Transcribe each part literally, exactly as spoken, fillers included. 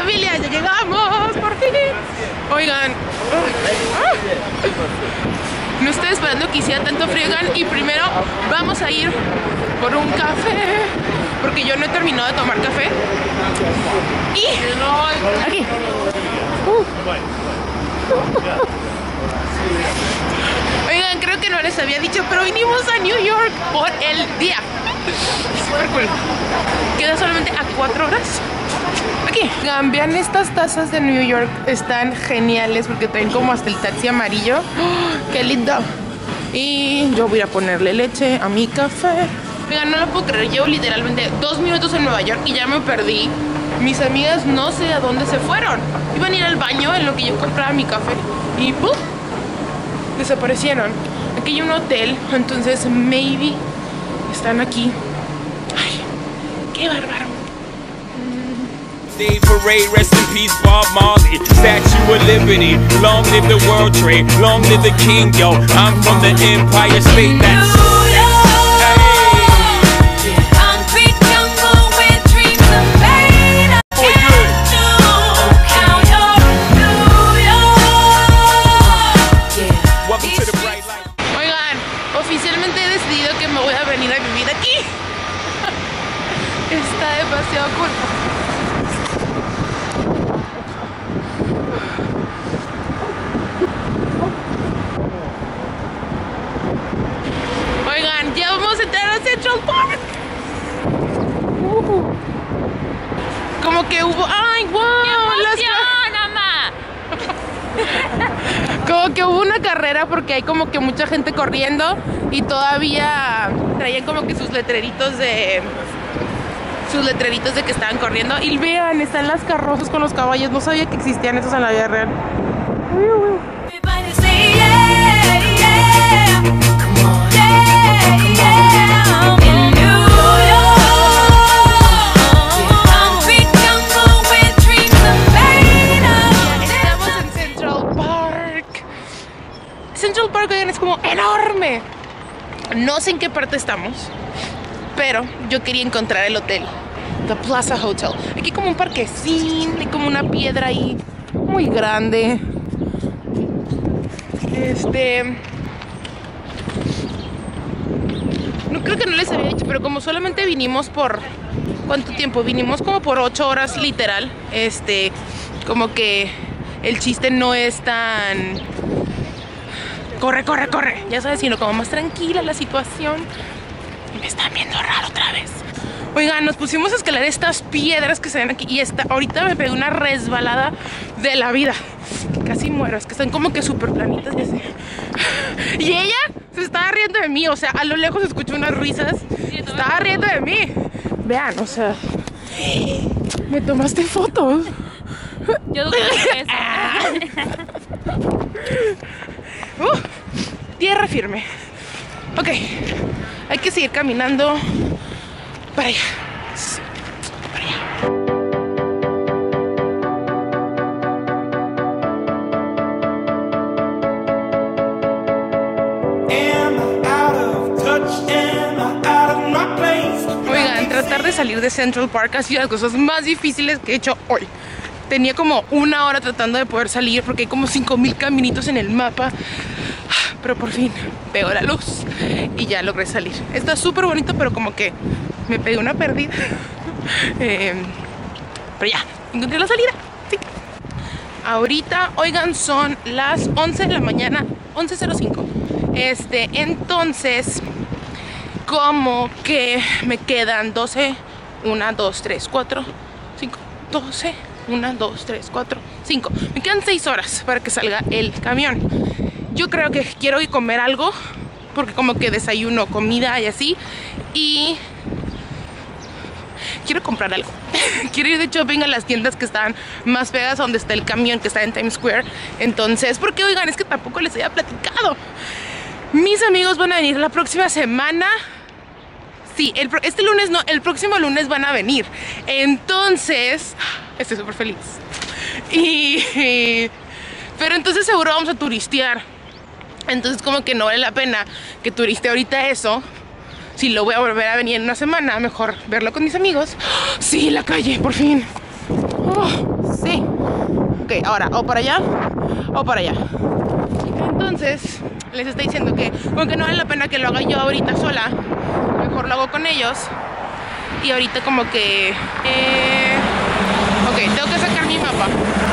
familia, ya llegamos, por fin. Oigan, no estoy esperando que hiciera tanto frío, y primero vamos a ir por un café, porque yo no he terminado de tomar café. Y aquí. Uh. Oigan, creo que no les había dicho, pero vinimos a New York por el día. Super cool. Queda solamente a cuatro horas. Aquí. Vean, estas tazas de New York están geniales porque traen como hasta el taxi amarillo. ¡Oh, qué lindo! Y yo voy a ponerle leche a mi café. Oigan, no lo puedo creer, llevo literalmente dos minutos en Nueva York y ya me perdí. Mis amigas no sé a dónde se fueron. Iban a ir al baño en lo que yo compraba mi café y ¡pum! Desaparecieron. Aquí hay un hotel, entonces maybe están aquí. Ay, qué bárbaro. Day parade, rest in peace, Bob Marley. Statue of Liberty, long live the World Trade, long live the King, yo. I'm from the Empire State. That's oficialmente he decidido que me voy a venir a vivir aquí. Está demasiado cool. Oigan, ya vamos a entrar a Central Park. Uh, como que hubo... ¡Ay, wow! Como que hubo una carrera porque hay como que mucha gente corriendo y todavía traían como que sus letreritos de sus letreritos de que estaban corriendo. Y vean, están las carrozas con los caballos. No sabía que existían esos en la vida real. Uy, uy. Central Park, oigan, es como enorme. No sé en qué parte estamos, pero yo quería encontrar el hotel, The Plaza Hotel. Aquí como un parquecín, hay como una piedra ahí muy grande. Este... No creo que no les había dicho, pero como solamente vinimos por... ¿Cuánto tiempo? Vinimos como por ocho horas literal. Este... Como que el chiste no es tan... Corre, corre, corre. Ya sabes, sino como más tranquila la situación. Y me están viendo raro otra vez. Oigan, nos pusimos a escalar estas piedras que se ven aquí. Y esta, ahorita me pegué una resbalada de la vida. Casi muero. Es que están como que súper planitas y así. Y ella se estaba riendo de mí. O sea, a lo lejos escucho unas risas. Se estaba riendo de mí. Vean, o sea... Me tomaste fotos. Yo dudo que eso. Uh, tierra firme. Ok, hay que seguir caminando para allá. Para allá. Oigan, tratar de salir de Central Park ha sido las cosas más difíciles que he hecho hoy. Tenía como una hora tratando de poder salir porque hay como cinco mil caminitos en el mapa. Pero por fin pegó la luz y ya logré salir. Está súper bonito, pero como que me pegué una perdida. eh, Pero ya, encontré la salida. Sí. Ahorita, oigan, son las once de la mañana, once cero cinco. Este, entonces, como que me quedan doce, uno, dos, tres, cuatro, cinco, doce... una, dos, tres, cuatro, cinco. Me quedan seis horas para que salga el camión. Yo creo que quiero ir a comer algo, porque como que desayuno, comida y así. Y quiero comprar algo. Quiero ir de shopping a las tiendas que están más pegadas a donde está el camión, que está en Times Square. Entonces, porque oigan, es que tampoco les había platicado. Mis amigos van a venir la próxima semana. Sí, el, este lunes no, el próximo lunes van a venir. Entonces, estoy súper feliz. Y, pero entonces seguro vamos a turistear. Entonces como que no vale la pena que turiste ahorita eso. Si lo voy a volver a venir en una semana, mejor verlo con mis amigos. Sí, la calle, por fin. Oh, sí. Ok, ahora, o para allá, o para allá. Entonces, les estoy diciendo que, aunque no vale la pena que lo haga yo ahorita sola, mejor lo hago con ellos. Y ahorita como que... Eh, ok, tengo que sacar mi mapa.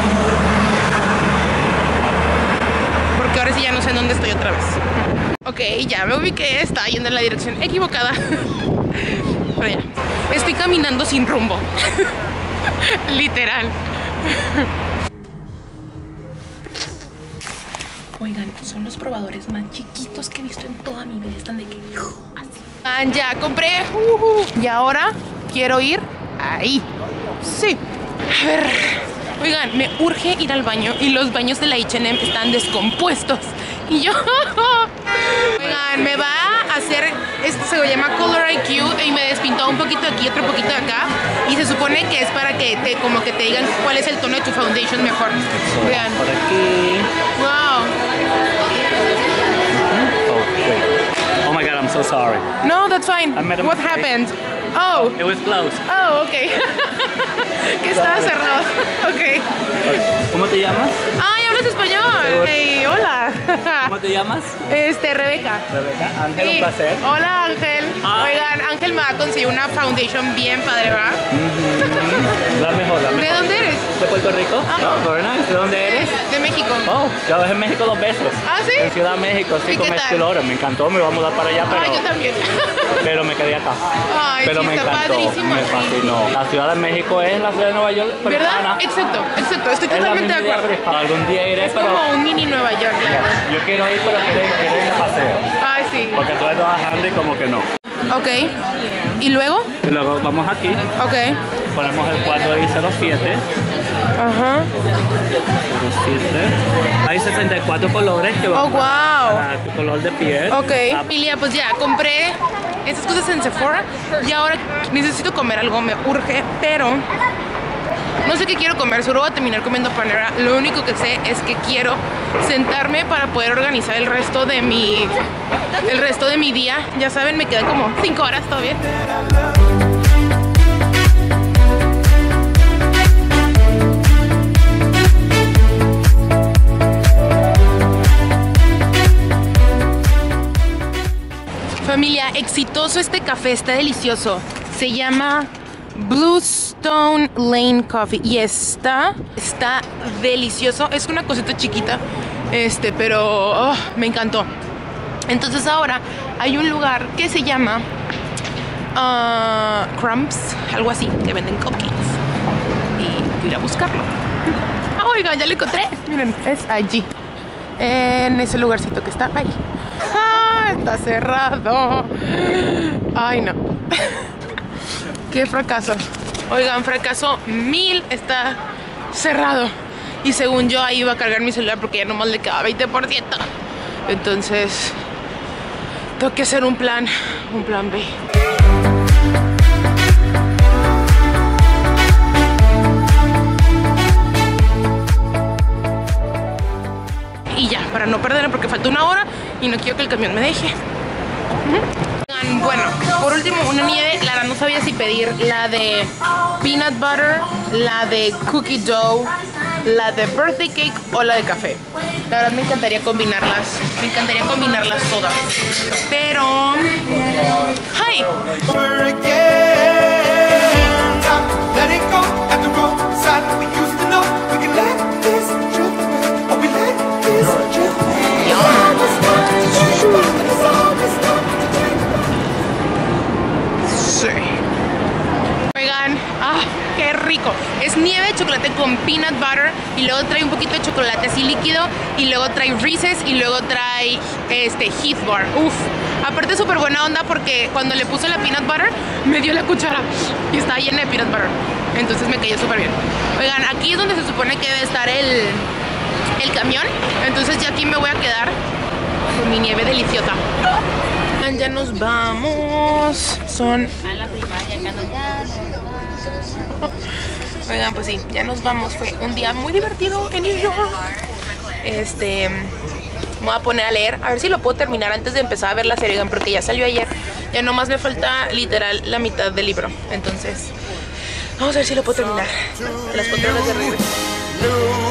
Porque ahora sí ya no sé en dónde estoy otra vez. Ok, ya me ubiqué, estaba yendo en la dirección equivocada. Pero ya, estoy caminando sin rumbo. Literal. Oigan, son los probadores más chiquitos que he visto en toda mi vida. Están de que así. Ah, ya compré. Uh, uh, y ahora quiero ir ahí. Sí. A ver. Oigan, me urge ir al baño y los baños de la H and M están descompuestos. Y yo... Oigan, me va a hacer... Esto se llama Color I Q y me despintó un poquito aquí, otro poquito de acá. Y se supone que es para que te, como que te digan cuál es el tono de tu foundation mejor. Vean. Por aquí. Wow. Oh, wait. Oh my God, I'm so sorry. No, that's fine. I made a What mistake. happened? Oh. It was closed. Oh, ok. Que estaba cerrado. Ok. ¿Cómo te llamas? Ay, hablas español. Hey, hola. ¿Cómo te llamas? Este, Rebeca. Rebeca. Ángel, Sí. un placer. Hola, Ángel. Ah. Oigan, Ángel me va a conseguir una foundation bien padre, ¿verdad? La mejor, la mejor. ¿De dónde eres? ¿De Puerto Rico? Ah. Oh, very nice. ¿De dónde eres? De México. Oh, yo en México dos veces. ¿Ah, sí? En Ciudad de México, sí, ¿Y con qué tal? Esquilora. Me encantó, me iba a mudar para allá, pero, Ay, yo también. pero me quedé acá. Ay, pero sí, me está encantó, padrísimo me aquí. fascinó. La Ciudad de México es la ciudad de Nueva York, pero ¿Verdad? hispana. Exacto, exacto. Estoy Es la totalmente de misma acuerdo. idea, pero algún día iré, Es pero como un mini Nueva York, la verdad. yo quiero ir, pero quiero ir, quiero ir de paseo. Ay, sí. Porque estoy trabajando y como que no. Ok. ¿Y luego? Y luego vamos aquí, Ok. ponemos el cuadro ahí cero siete. Ajá. cero siete. Hay sesenta y cuatro colores que van Oh, wow. para tu color de piel. Ok. Ah, Familia, pues ya compré estas cosas en Sephora y ahora necesito comer algo, me urge, pero no sé qué quiero comer, seguro voy a terminar comiendo Panera. Lo único que sé es que quiero sentarme para poder organizar el resto de mi el resto de mi día. Ya saben, me quedan como cinco horas todavía. Familia, exitoso este café, está delicioso. Se llama Bluestone Lane Coffee y está, está delicioso. Es una cosita chiquita, este, pero oh, me encantó. Entonces ahora hay un lugar que se llama uh, Crumbs, algo así, que venden cupcakes. Y voy a ir a buscarlo. Ah, oigan, ya lo encontré. Miren, es allí, en ese lugarcito que está ahí. ¡Ah! Está cerrado. Ay, no. Qué fracaso. Oigan, fracaso mil, está cerrado. Y según yo ahí iba a cargar mi celular porque ya nomás le quedaba veinte por ciento. Entonces tengo que hacer un plan, un plan B. Y ya, para no perderlo porque falta una hora y no quiero que el camión me deje. Uh-huh. Bueno, por último, una nieve. Clara, no sabía si pedir la de peanut butter, la de cookie dough, la de birthday cake o la de café. La verdad me encantaría combinarlas, me encantaría combinarlas todas. Pero... ¡Hi! Sí. Oigan, ah, qué rico. Es nieve de chocolate con peanut butter y luego trae un poquito de chocolate así líquido y luego trae Reese's y luego trae este Heath Bar. Uf. Aparte es súper buena onda porque cuando le puse la peanut butter me dio la cuchara y estaba llena de peanut butter. Entonces me cayó súper bien. Oigan, aquí es donde se supone que debe estar el, el camión. Entonces ya aquí me voy a quedar con mi nieve deliciosa. Ya nos vamos. Son... A la primaria, acá no ya. Oigan, pues sí, ya nos vamos. Fue un día muy divertido en New York. Este... Me voy a poner a leer. A ver si lo puedo terminar antes de empezar a ver la serie, porque ya salió ayer. Ya nomás me falta literal la mitad del libro. Entonces... Vamos a ver si lo puedo terminar. A las cuatro horas de regreso.